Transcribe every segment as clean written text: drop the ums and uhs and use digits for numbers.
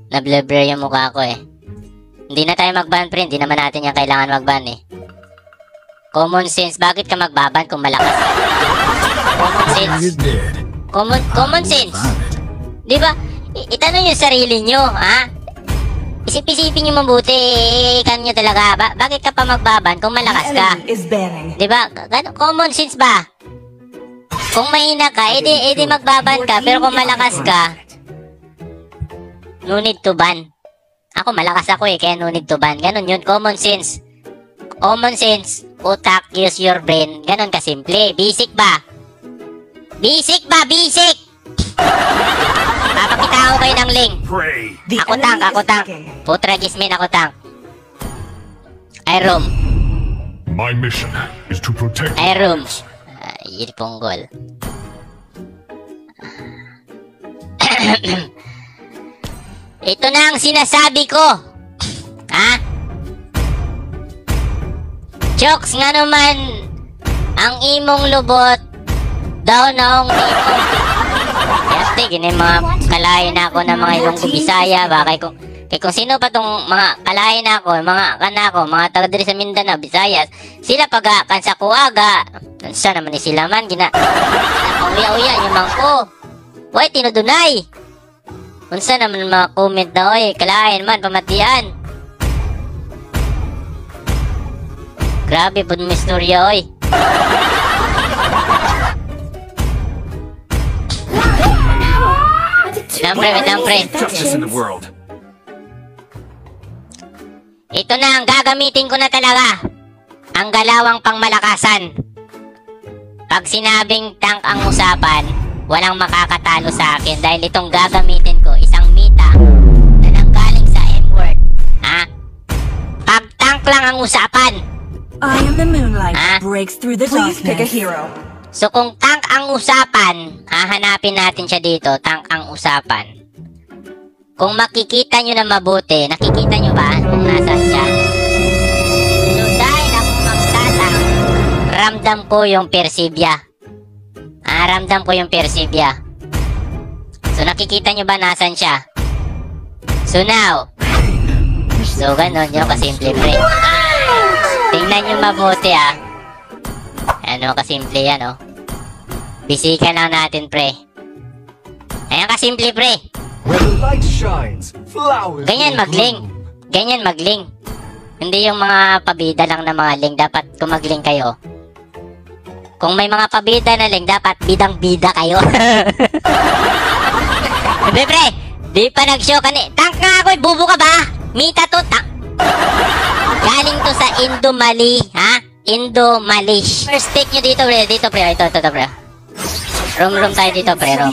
Na-blur yung mukha ko eh. Hindi na tayo mag-ban, pre. Hindi naman natin yung kailangan mag-ban eh. Common sense. Bakit ka mag-ban kung malakas ka? Common sense. Common sense. Diba? Itanong yung sarili nyo, ha? Isip-isipin nyo mabuti. Ikan nyo talaga. Bakit ka pa magbaban kung malakas ka? Diba? Common sense ba? Kung mahina ka, edi magbaban ka. Pero kung malakas ka, no need to ban. Ako, malakas ako eh, kaya no need to ban. Ganon yun, common sense. Common sense, utak, use your brain. Ganon kasimple. Basic ba? Basic ba? Basic! Papakita ako kayo ng link. Ako tank. Putra Gismin, ako tank. I roam. My mission is to protect I roam. Yun ponggol. Ito na ang sinasabi ko. Ha? Jokes nga naman ang imong lubot daw naong imong. Yate, gini mga kalahin ako ng mga Ilonggo Bisaya ba? Kung sino pa tong mga kalahin ako, mga kanako, mga taga diri sa Mindanao, Visayas, sila pag kansa kuaga. Saan naman ni sila man gina. Uya-uya yung mangko. Why tinudunay? Unsa naman mga comment na, oy, kalahin man, pamatian. Grabe po ng istorya, oy. Wait lang, pre. Ito na ang gagamitin ko na talaga. Ang galawang pangmalakasan. Pag sinabing tank ang usapan, walang makakatalo sa akin dahil itong gagamitin ko, isang mita na nanggaling sa M-word. Ha? Pag tank lang ang usapan. I am the moonlight breaks through the darkness. Please pick a hero. So kung tank ang usapan, hahanapin natin siya dito, tank ang usapan. Kung makikita nyo na mabuti, nakikita nyo ba kung nasaan siya? So dahil ako magtatang, ramdam ko yung Persibia. Ramdam ko yung Persibia. So nakikita nyo ba nasan siya? So now, so ganon yun kasimple, pre. Tingnan nyo mabuti ano kasimple yan, oh. Bisikan lang natin, pre. Ayan kasimple, pre. Ganyan mag-link. Ganyan mag-link. Hindi yung mga pabida lang na mga link. Dapat kung mag-link kayo, kung may mga pabida na link, dapat bidang-bida kayo. Hindi, pre. Di pa nag-show ka ni. Tank nga ako, bubo ka ba? Mita to, tank. Galing to sa Indomali, ha? Indomalish. First take nyo dito, pre. Dito, pre. Ito, pre. Room tayo dito, pre. Room.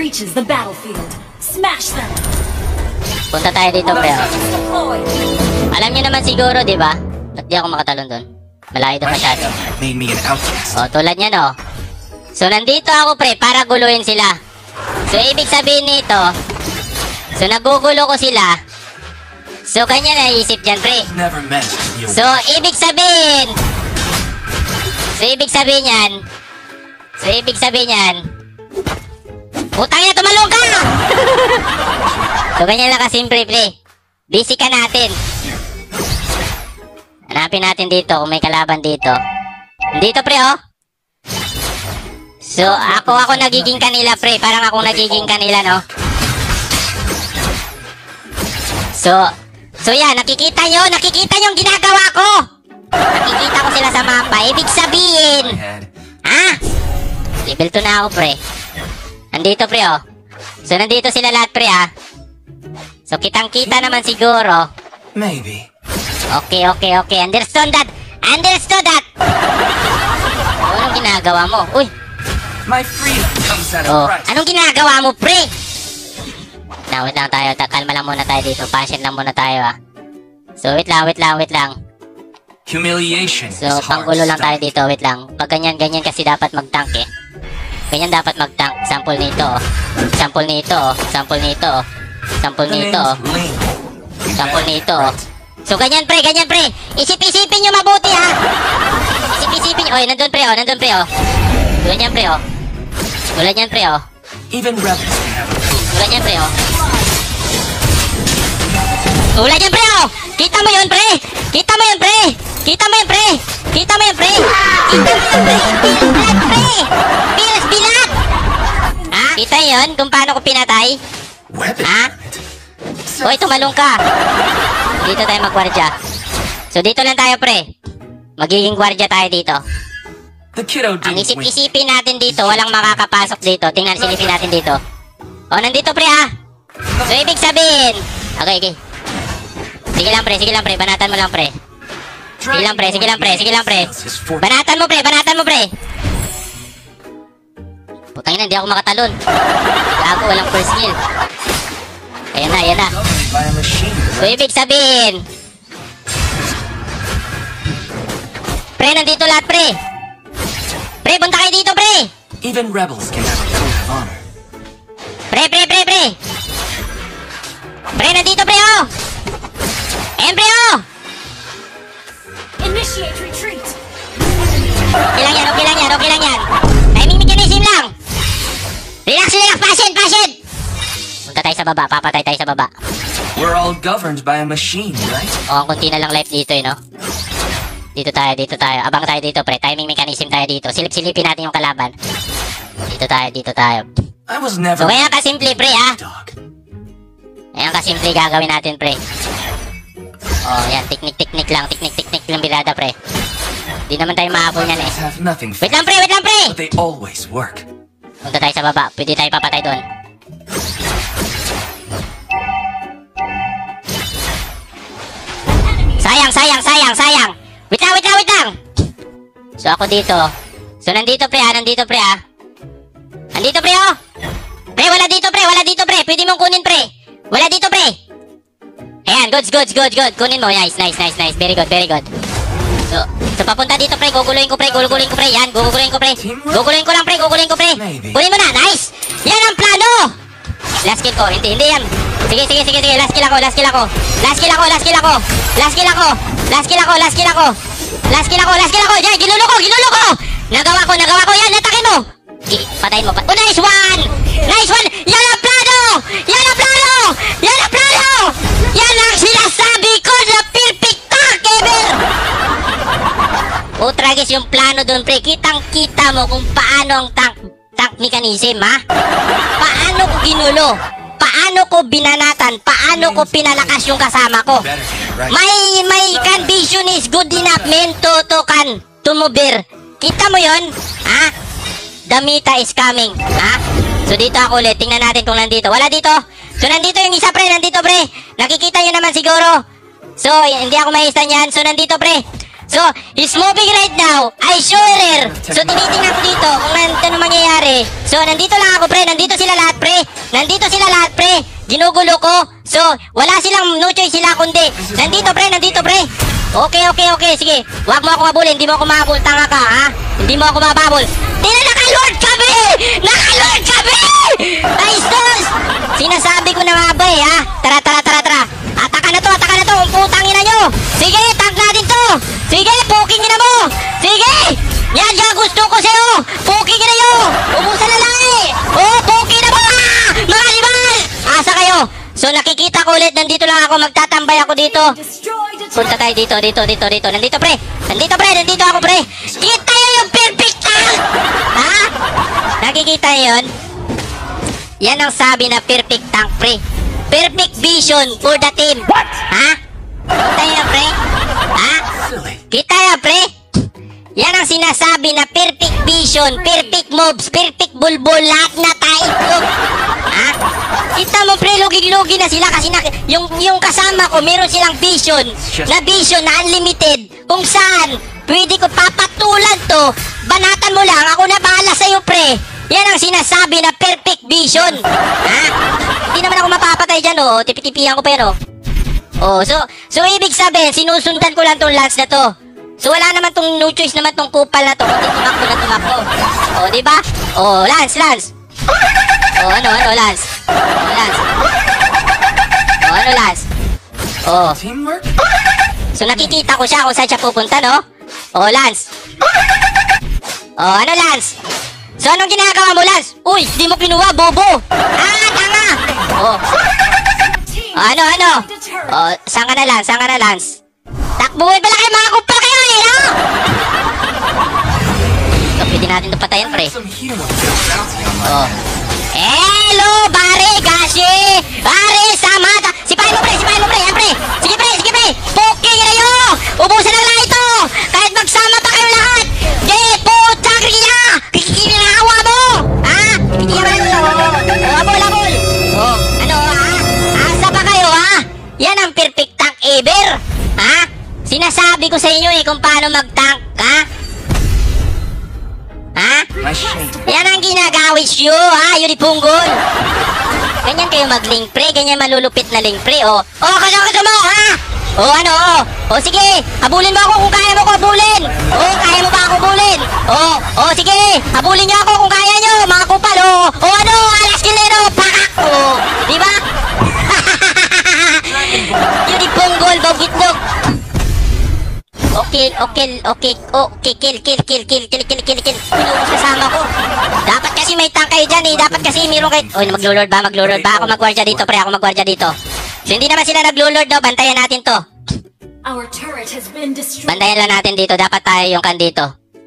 Punta tayo dito, pre. Alam nyo naman siguro, di ba? Ba't di ako makatalon doon? Malayo doon masyado. Tulad yan, oh. So, nandito ako, pre, para guluhin sila. So, ibig sabihin nito, so, nagugulo ko sila. So, kanya naisip dyan, pre. So, ibig sabihin yan, putang ina, tumalong ka! So, ganyan lang kasimple, pre. Busy ka natin. Hanapin natin dito kung may kalaban dito. Dito, pre, oh. So, ako nagiging kanila, pre. Parang ako nagiging kanila, no? So, yan. Nakikita nyo ang ginagawa ko. Nakikita ko sila sa mapa. Ibig sabihin, level 2 na ako, pre. Nandito, pre, oh. So, nandito sila lahat, pre, So, kitang-kita naman siguro. Maybe. Okay. Understood that. Anong ginagawa mo? Uy. My freedom comes at a price. Anong ginagawa mo, pre? Wait lang tayo. Kalma lang muna tayo dito. Patient lang muna tayo, So, wait lang. Humiliation. So, panggulo lang tayo dito. Wait lang. Pag ganyan kasi dapat mag-tank, eh. Ganyan dapat mag-tank. Sample nito, So, ganyan, pre. Isip-isipin nyo mabuti, ha. Isip-isipin nyo. Oy, nandun, pre, Tulad yan, pre, Even rebels can have a Tulad yan, pre, Tulad yan, pre, oh! Kita mo yun, pre! Kita mo yun, pre! Kita mo yun, pre! Kita mo yun, pre! Kita mo yun, pre! Bilat, pre! Bilat! Ha? Kita yun kung paano ko pinatay? Weapon Ha? permit. Hoy, tumalong ka! Dito tayo magwardya. So, dito lang tayo, pre. Magiging gwardya tayo dito. The kiddo Ang didn't win. isip-isipin natin dito, walang makakapasok dito. Tingnan, silipin natin dito. Oh, nandito, pre, ha? So, ibig sabihin... Okay. Sige lang, pre. Banatan mo lang, pre. Sige lang, pre. Banatan mo, pre. Putang ina, hindi ako makatalon. Gago, walang first skill. Ayan na. Governed by a machine, So, ibig sabihin... Pre, nandito lahat, pre. Pre, punta kayo dito, pre. Even rebels can have a code of honor. Pre. Pre, nandito, pre, oh. Ayan, pre, oh. Initiate retreat. Okay lang yan. Timing mechanism lang. Relax. Patient. Punta tayo sa baba, papatay tayo sa baba. We're all governed by a machine, right? Oh, ang kunti na lang life dito, no? Dito tayo. Abang tayo dito, pre. Timing mechanism tayo dito. Silip-silipin natin yung kalaban. Dito tayo. I was never So, kaya kasimple, pre, ha? dog. Ayan kasimple gagawin natin, pre. Oh, yan. Teknik lang birada, pre. Di naman tayo mahabol yan, eh. Rebels have nothing Wait lang, pre. but they always work. Punta tayo sa baba. Pwede tayo papatay doon. Sayang. Wait lang. So, ako dito. So, nandito, pre, ha? Nandito, pre, oh. Pre, wala dito, pre. Pwede mong kunin, pre. Wala dito, pre. Ayan, good. Kunin mo. Nice. Very good. So papunta dito, pre. Guguluhin ko, pre. Yan, guguluhin ko, pre. Guguluhin ko lang, pre. Kunin mo na. Nice. Yan ang plano. Last kill ko. Hindi yan. Sige. Last kill ako. Yan, ginulo ko. Nagawa ko. Yan, natake mo. Patayin mo. Oh, nice one. Yan ang plano. Yan ang sinasabi ko na perfect tank ever. Tragis yung plano doon, pre. Kitang-kita mo kung paano ang tank mechanism, ha? Paano ko ginulo? Paano ko binanatan? Paano ko pinalakas yung kasama ko? Better get it right. My condition is good enough, men, to mover. Kita mo yun? Ha? Damita is coming, ha? So dito ako ulit, tingnan natin kung nandito. Wala dito. So nandito yung isa, pre. Nakikita nyo naman siguro. So hindi ako mahistan yan. So nandito, pre. So he's moving right now. I sure her. So tinitingnan ko dito kung ano mangyayari. So nandito lang ako, pre. Nandito sila lahat, pre. Ginugulo ko. So wala silang no choice sila kundi. Nandito, pre. Okay. Sige. Huwag mo ako mabulin. Hindi mo ako mahabol. Tanga ka, ha? Hindi mo ako mababol. Nakalord kami! Nice! Sinasabi ko na nga ba, ha? Tara. Ataka na to. Ang putang ina nyo. Sige, tank natin to. Sige, poking ina mo. Sige. Yan gusto ko sa'yo. Poking ina nyo. Ubusan na lang, eh. Oh, poking na mo. Mga animal. Asa kayo? So nakikita ko ulit. Nandito lang ako. Magtatambay ako dito. Punta tayo dito. Nandito, pre. Nandito ako, pre. Kita nyo yung perfect tank. Ha? Nakikita nyo yun? Yan ang sabi na perfect tank, pre. Perfect vision for the team. What? Ha? Kita nyo, pre? Ha? Silly. Kita nyo, pre? Yan ang sinasabi na perfect vision, perfect moves, perfect bulbul, lahat na tayo. Ha? Kita mo, pre, lugig-lugi na sila kasi yung kasama ko, meron silang vision na unlimited. Kung saan, pwede ko papatulan to, banatan mo lang, ako na bahala sa'yo, pre. Yan ang sinasabi na perfect vision. Ha? Hindi naman ako mapapatay dyan, oh. Tipi-tipihan ko pa yan, oh. Oh, so ibig sabihin, sinusundan ko lang tong Lance na to. So wala naman tong no choice naman tong kupal na to. Kundi tumakbo. Oh, di ba? Oh, Lance. Oh, ano, Lance? Oh, Lance. Oh, ano, Lance? Oh. Teamwork? So nakikita ko siya kung saan siya pupunta, no? Oh, Lance. Oh, ano, Lance? So anong ginagawa mo, Lance? Uy, di mo kinuha, bobo. Ah, tanga. Oh. ano? Oh, saan ka na, Lance? Takbuhin pala kayo, mga kumpal kayo, eh, no? So, pwede natin ito patayin, pre. Some hero put a bounty on my Oh. Hello, Bare, Gashi! Bare, Samata! Sipahin mo, pre! Yan, pre! Sige, pre! Puking kayo! Ubusan na lang ito! Kahit magsama pa kayo lahat! Di, putang rina! Kikinawa mo! Ha? Kikinawa mo! Labol! Oh, ano, ha? Asa pa kayo, ha? Yan ang perfect tank ever! Ha? Sinasabi ko sa inyo eh kung paano mag-tank, ha? Ha? My shame. Yan ang ginagawis nyo, ha? Yun ipunggol. Ganyan kayo mag-link pre, ganyan malulupit na link pre, oh. Oh, kasama mo, ha? Oh, ano, oh. Oh, sige, habulin mo ako kung kaya mo ko habulin. Oh, kaya mo ba ako habulin? Oh, sige, habulin nyo ako kung kaya nyo, mga kupal, oh. Oh, ano, alas kilero, pakak, oh. Diba? Yun ipunggol, bawgitlog. Okay, kill. Pinubos kasama ko. Dapat kasi may tank kayo dyan eh. Dapat kasi mayroon kayo. Oh, maglulord ba? Ako magwardya dito, pre. So, hindi naman sila naglulord, no? Bantayan natin to. Our turret has been destroyed. Bantayan lang natin dito. Dapat tayo yung kan dito.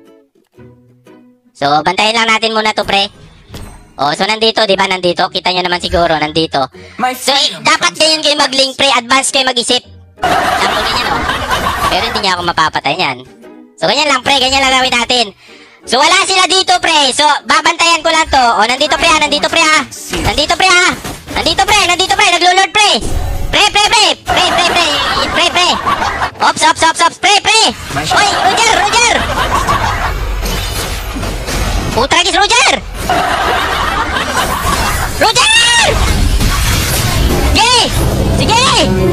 So, bantayan lang natin muna to, pre. Oh, so nandito, di ba? Nandito. Kita nyo naman siguro, nandito. So, dapat ganyan kayo mag-link, pre. Advance kayo mag-isip. Sample niya, no? Pero hindi niya ako mapapatay niyan. So, ganyan lang, pre. Ganyan lang gawin natin. So, wala sila dito, pre. So, babantayan ko lang to. O, nandito, pre, ha. Nandito, pre. Naglulord, pre. Pre. Ops. Pre. Oy, Roger. Putragis, Roger! Sige!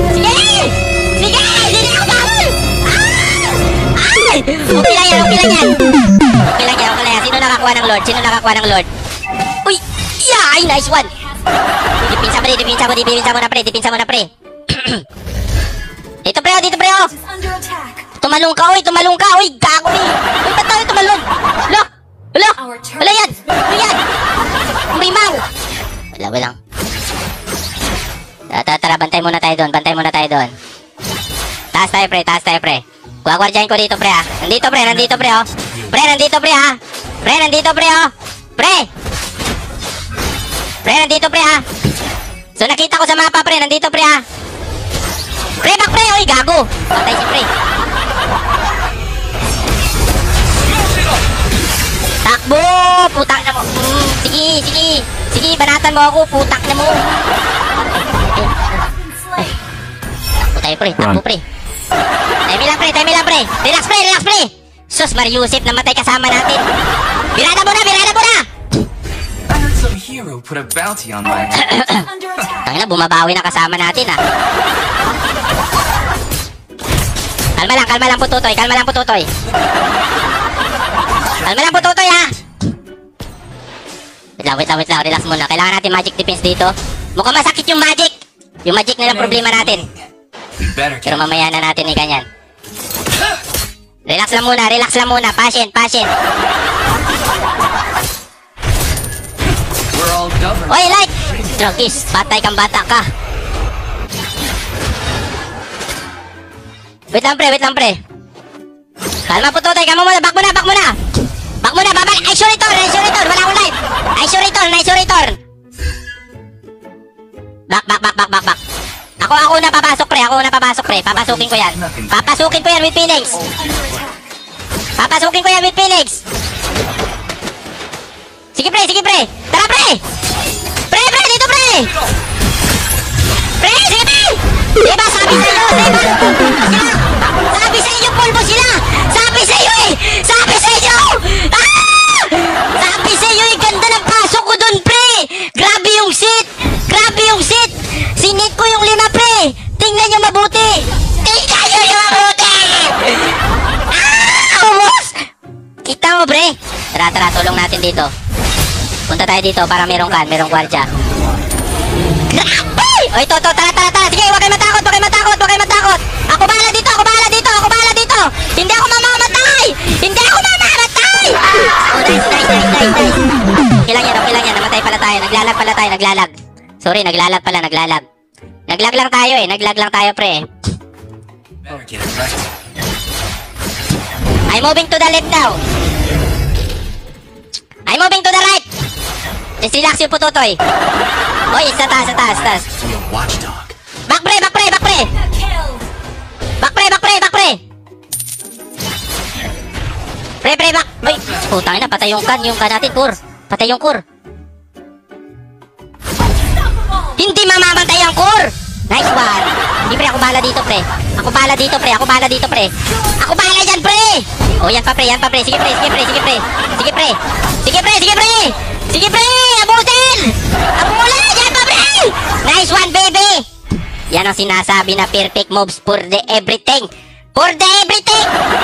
Hindi ako bawal! Ay! Okay lang yan. Sino nakakuha ng Lord? Uy! Ay, nice one! Dipinsa mo na, pre. Dito, pre, oh! Is under attack. Tumalong ka, Uy, gago, eh! Uy, ba't tayo tumalong? Wala yan! Umimaw! Wala. Tara, bantay muna tayo doon. Taas tayo, pre. Guagwardyahin ko dito, pre, ha. Nandito, pre, oh. Pre, nandito, pre, ha. Pre, nandito, pre, ha. So, nakita ko sa mapa, pre. Nandito, pre, ha. Pre, back, pre. Uy, gago. Patay si pre. Takbo! Putak na mo. Sige, banatan mo ako. Putak na mo. Takbo, pre. Time lang, pre. Relax, pre. Sus, Mariusip, namatay kasama natin. Birada mo na! I heard some hero put a bounty on my head. Under attack. Tangina, bumabawi na kasama natin, ha. Kalma lang po, Tutoy. Ha. Wait lang. Relax muna. Kailangan natin magic defense dito. Mukhang masakit yung magic. Yung magic na lang problema natin. You better Pero get mamaya na natin ganyan. Relax lang muna. Patient. We're all governed. Oy, light! Drugis, patay kang bata ka. Wait lang, pre. Kalma po, Totoy. Kalma muna. Back muna. Babalik. Isolator. Wala akong life. Isolator. Back. Ako na papasok, pre. Papasukin ko yan with Phoenix. Sige, pre. Tara, pre. Pre, dito, pre. Pre, sige, pre. Diba, sabi sa inyo, pulbo sila. Sabi sa inyo, eh. Sabi sa inyo, ganda ng pasok ko dun, pre. Grabe yung sit. Sinit ko yung 5, pre. Tingnan nyo mabuti. Umos. Kita mo, pre. Tara, tulong natin dito. Punta tayo dito para merong gwardya. Grabe! Oy, tara. Sige, huwag kayo matakot. Ako bahala dito. Hindi ako mamamatay. Oh, nice. Okay lang yan. Namatay pala tayo. Naglalag. Sorry, naglalag. Naglag lang tayo eh. Naglag lang tayo, pre. Better get it right. I'm moving to the left now. I'm moving to the right. Just relax yung pututoy. Oy, sa taas, sa taas, taas. Be a watchdog. Back pre, back pre, back pre. Back pre, back pre, back pre. Pre, pre, back. Uy, putang ina, patay yung kan natin, kur. Patay yung kur. Hindi mamamatay ang kur. Nice one. Hindi pre, ako bahala dito, pre. Ako bahala dito, pre. Ako bahala dito, pre. Ako bahala dyan, pre. Oh, yan pa, pre, yan pa, pre. Sige, pre, sige, pre, sige, pre. Sige, pre. Sige, pre, sige, pre. Sige, pre. Abutin. Abutin, yan pa, pre. Nice one, baby. Yan ang sinasabi na perfect moves for the everything. For the everything.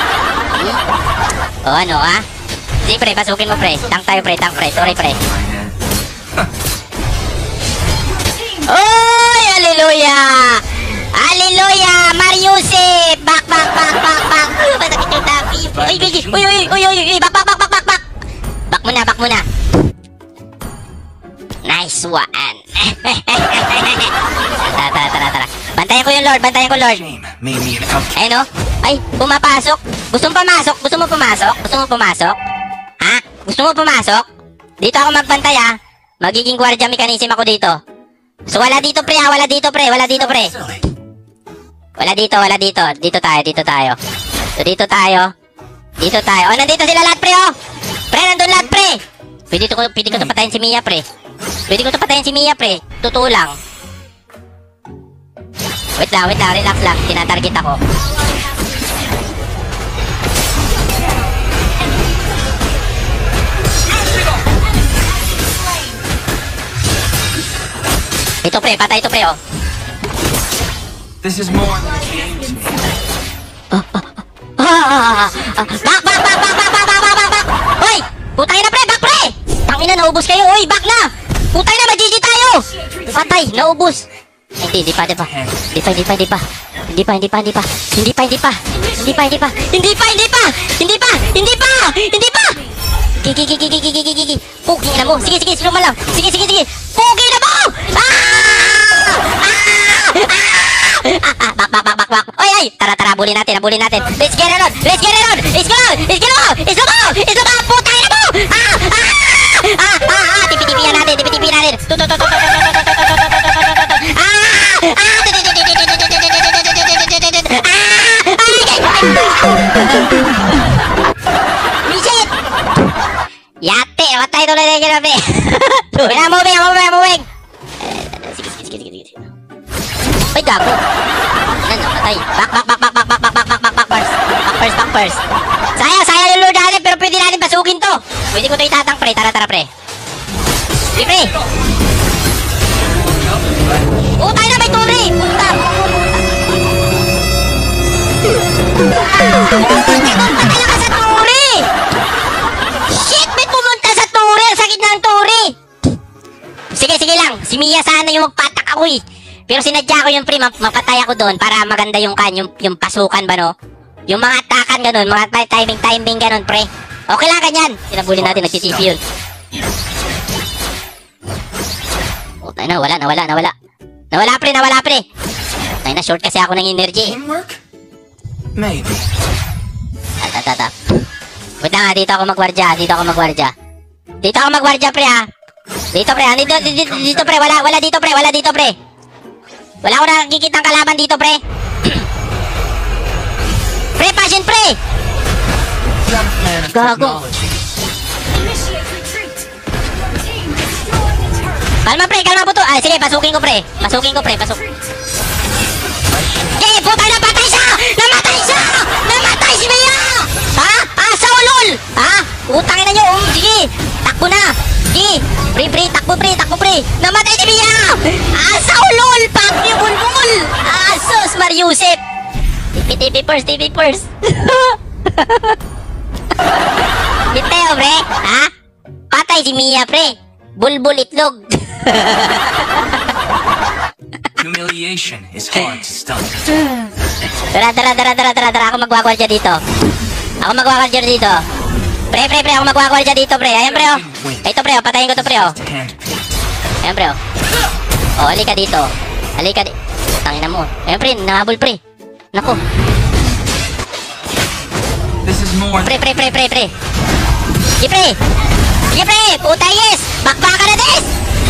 O ano, ha? Sige, pre, pasukin mo, pre. Tank tayo, pre, tank, pre. Sorry, pre. Oy, hallelujah! Hallelujah! Mariusip! Back, back, back, back, back! Masakit yung tapi. Uy, back, back, back, back, back, back! Back muna, back muna. Nice one. Tara. Bantayan ko yung Lord, bantayan ko Lord. Shame made me an outcast. Ayun o. Ay, pumapasok. Gusto mo pumasok? Gusto mo pumasok? Gusto mo pumasok? Ha? Gusto mo pumasok? Dito ako magbantay ha. Magiging guardia mechanism ako dito. So wala dito pre ha, wala dito pre, wala dito pre. Wala dito, wala dito. Dito tayo. So dito tayo. Dito tayo. Oh, nandito sila lahat pre oh. Pre, nandun lahat pre. Pwede ko to patayin si Mia pre. Pwede ko to patayin si Mia pre. Totoo lang. Wait lang, relax lang. Tinatarget ako. Ito pre, patay ito pre oh. This is more than a game to me. Back! Hoy! Putay na pre, back pre! Tangina, naubos kayo. Hoy, back na! Putay na, mag-GG tayo! Patay, naubos. Hindi pa. Gigi. Pugi na mo. Sige, slow mo lang. Sige. Pugi na mo! Back. Oy! Tara, bulin natin. Let's get it on. Let's go! Putay na mo! Tipi-tipian natin. Shit! Yate, matay tuloy na yung ginabi. I'm moving. Sige. Ay, gago. Ano, patay. Back first. Sayang yung Lord natin, pero pwede natin basukin to. Pwede ko to itatang pre, tara pre. Sige pre. Tayo na may turi. Pumunta ka sa turi. Shit, may pumunta sa turi. Ang sakit ng turi. Sige lang. Si Mia sana yung magpatak ako eh. Pero sinadya ko yung pre, mapatay ako doon para maganda yung yung pasukan ba no? Yung mga atakan ganun, mga timing ganun pre. Okay lang ganyan. Sinabulin natin, nagsisip yun. Tayo na, wala. Nawala pre. Tayo na, short kasi ako ng energy. Teamwork? Maybe. Tata. Wait lang ha, dito ako magwardya pre ha. Dito pre, wala dito pre. Wala ko nakikita ang kalaban dito pre. Pre, patient pre. Gago. Kalma po to. Ay, sige, pasukin ko pre. Okay, puta na, patay siya! Namatay si Mia! Ha? Asa ulol! Ha? Utangin na nyo, sige! Takbo na! Sige! Pre, takbo pre! Namatay si Mia! Asa ulol! Pak niyo bulbul! Asos, Mariusip! TV first! Biteo, pre! Ha? Patay si Mia, pre! Bulbul itlog! Humiliation is hard to stomach. Tara. Ako magwagwardya dito. Pre, ako magwagwardya dito, pre. Ayan, pre, oh. Ito, pre, oh. Patayin ko to, pre, oh. Ayan, pre, oh. Oh, halika dito. Halika di. Tangina mo. Ayan, pre. Nahabol, pre. Naku. This is more. Pre. Sige, pre. Sige, pre. Puta, yes. Bakbaka na, des.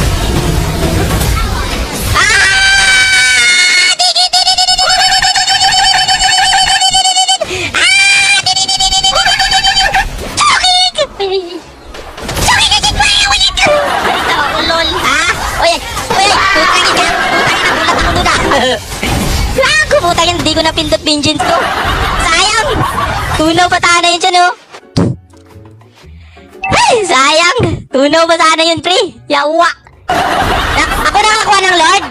Putang, hindi ko napindot vengeance ko. Sayang. Tunaw pa sana yun dyan, oh. Ay, sayang. Tunaw pa sana yun, pre. Yawa. Ako nakakuha ng Lord.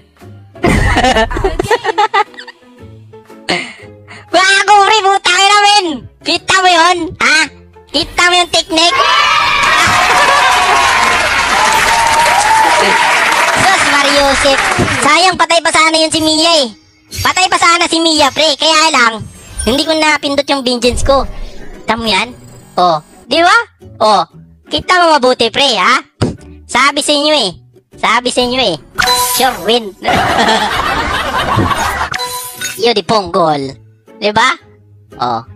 Bago, pre. Putang ina, men. Kita mo yun? Ha? Kita mo yung technique? Sus, Mariusip. Sayang, patay pa sana yun si Mia, eh. Patay pa sana si Mia, pre. Kaya lang, hindi ko napindot yung vengeance ko. Kita mo yan? Oh, di ba? Oh, kita mo mabuti, pre, ha? Sabi sa inyo, eh. Sure win. Yo, di ponggol. Di ba? Oh,